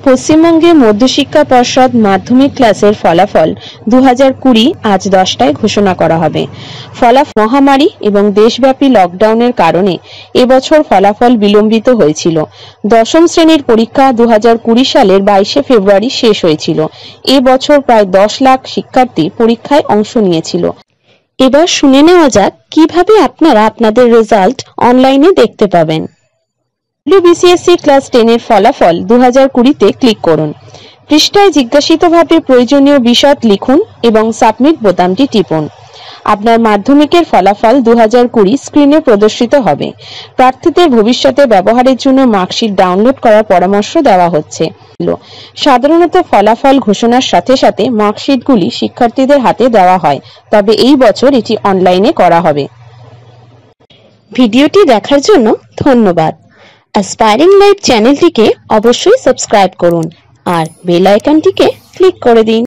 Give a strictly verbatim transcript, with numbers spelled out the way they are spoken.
পশ্চিমবঙ্গে মধ্যশিক্ষা পর্ষদ মাধ্যমিক ক্লাসের ফলাফল দু হাজার কুড়ি আজ দশটায় ঘোষণা করা হবে। ফলাফল মহামারী এবং দেশব্যাপী লকডাউনের কারণে এবছর ফলাফল বিলম্বিত হয়েছিল। দশম শ্রেণীর পরীক্ষা দু হাজার কুড়ি সালের বাইশে ফেব্রুয়ারি শেষ হয়েছিল। এবছর প্রায় দশ লাখ শিক্ষার্থী পরীক্ষায় অংশ নিয়েছিল। এবার শুনে নেওয়া যাক কিভাবে আপনারা আপনাদের রেজাল্ট অনলাইনে দেখতে পাবেন। ডব্লিউবিসিএসসি ক্লাস টেন এর ফলাফল দু হাজার কুড়ি তে ক্লিক করুন। পৃষ্ঠায় জিজ্ঞাসিতভাবে প্রয়োজনীয় বিশদ লিখুন এবং সাবমিট বোতামটি টিপুন। আপনার মাধ্যমিকের ফলাফল দু হাজার কুড়ি স্ক্রিনে প্রদর্শিত হবে। প্রার্থীদের ভবিষ্যতে ব্যবহারের জন্য মার্কশিট ডাউনলোড করার পরামর্শ দেওয়া হচ্ছে। সাধারণত ফলাফল ঘোষণার সাথে সাথে মার্কশিটগুলি শিক্ষার্থীদের হাতে দেওয়া হয়, তবে এই বছর এটি অনলাইনে করা হবে। ভিডিওটি দেখার জন্য ধন্যবাদ। অ্যাসপায়ারিং লাইভ চ্যানেলটিকে অবশ্যই সাবস্ক্রাইব করুন আর বেল আইকনটিকে ক্লিক করে দিন।